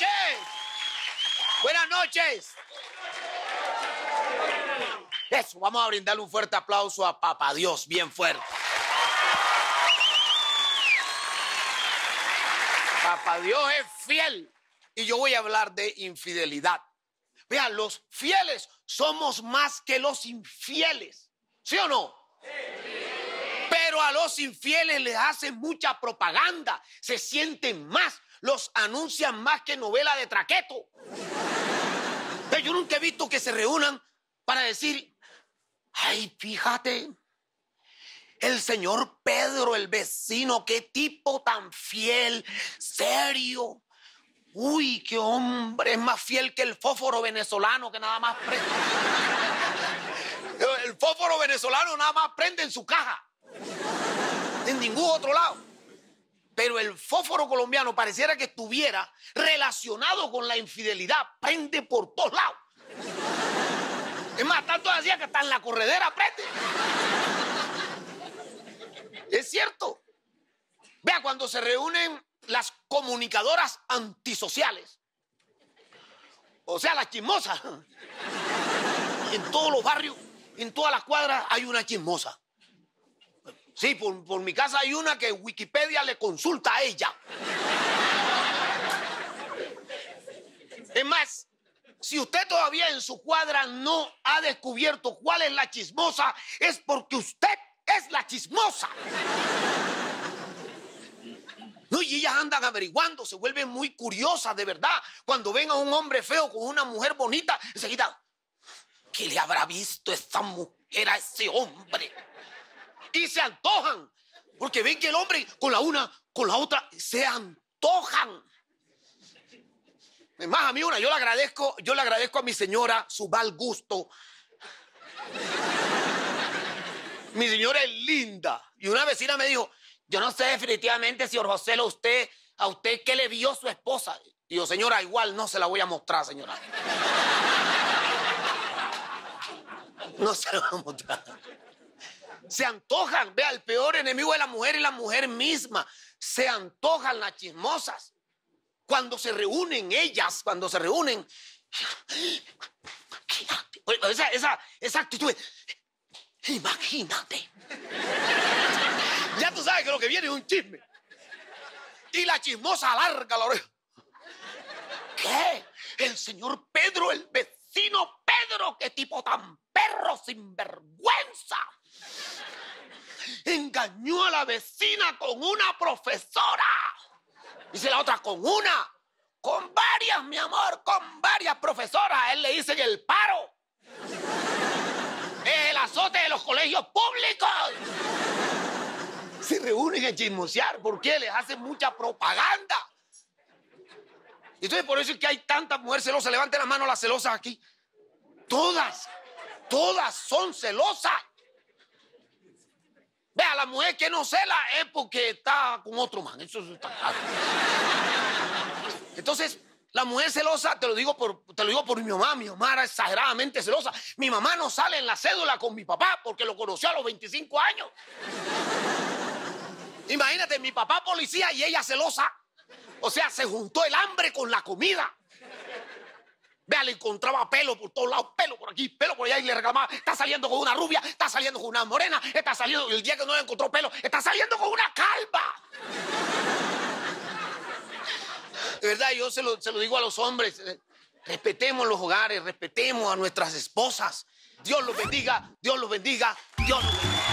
noches. Buenas noches. Eso, vamos a brindarle un fuerte aplauso a Papá Dios, bien fuerte. Papá Dios es fiel y yo voy a hablar de infidelidad. Vean, los fieles somos más que los infieles, ¿sí o no? Sí. Pero a los infieles les hacen mucha propaganda, se sienten más, los anuncian más que novela de Traqueto. Pero yo nunca he visto que se reúnan para decir, ay, fíjate, el señor Pedro, el vecino, qué tipo tan fiel, serio. Uy, qué hombre, es más fiel que el fósforo venezolano que nada más prende. El fósforo venezolano nada más prende en su caja, en ningún otro lado. Pero el fósforo colombiano pareciera que estuviera relacionado con la infidelidad, prende por todos lados. Es más, tanto decía que hasta en la corredera prende. Es cierto. Vea, cuando se reúnen las comunicadoras antisociales, o sea, las chismosas, en todos los barrios, en todas las cuadras hay una chismosa. Sí, por mi casa hay una que Wikipedia le consulta a ella. Es más, si usted todavía en su cuadra no ha descubierto cuál es la chismosa, es porque usted es la chismosa. No, y ellas andan averiguando, se vuelven muy curiosas, de verdad. Cuando ven a un hombre feo con una mujer bonita, enseguida, ¿qué le habrá visto esta mujer a ese hombre? Y se antojan, porque ven que el hombre con la una, con la otra, se antojan. Es más, a mí yo le agradezco a mi señora su mal gusto. Mi señora es linda. Y una vecina me dijo, yo no sé definitivamente, señor José, a usted qué le vio su esposa. Y yo, señora, igual no se la voy a mostrar, señora. No se la voy a mostrar. Se antojan. Vea, el peor enemigo de la mujer es la mujer misma. Se antojan las chismosas. Cuando se reúnen ellas, esa actitud, imagínate. Ya tú sabes que lo que viene es un chisme. Y la chismosa alarga la oreja. ¿Qué? El señor Pedro, el vecino Pedro, qué tipo tan perro sinvergüenza. Engañó a la vecina con una profesora. Dice la otra, con varias, mi amor, con varias profesoras. A él le dicen el paro. Es el azote de los colegios públicos. Se reúnen a chismosear porque les hacen mucha propaganda. Entonces por eso es que hay tantas mujeres celosas. Levanten la mano las celosas aquí. Todas son celosas. Vea, la mujer que no cela es porque está con otro man. Eso está claro. Entonces, la mujer celosa, te lo digo por mi mamá. Mi mamá era exageradamente celosa. Mi mamá no sale en la cédula con mi papá porque lo conoció a los 25 años. Imagínate, mi papá policía y ella celosa. O sea, se juntó el hambre con la comida. Vea, le encontraba pelo por todos lados, pelo por aquí, pelo por allá, y le reclamaba, está saliendo con una rubia, está saliendo con una morena, está saliendo, el día que no le encontró pelo, está saliendo con una calva. De verdad, yo se lo digo a los hombres, respetemos los hogares, respetemos a nuestras esposas. Dios los bendiga, Dios los bendiga, Dios los bendiga.